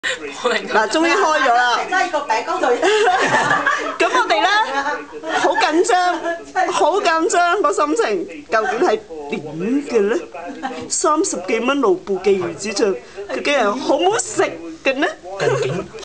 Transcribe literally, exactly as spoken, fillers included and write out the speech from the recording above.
嗱，終於開咗啦！ 擠個餅乾度。 咁我哋咧好緊張，好緊張個心情，究竟係點嘅咧？三十幾蚊盧布嘅魚子醬，究竟係好唔好食嘅呢？ 究竟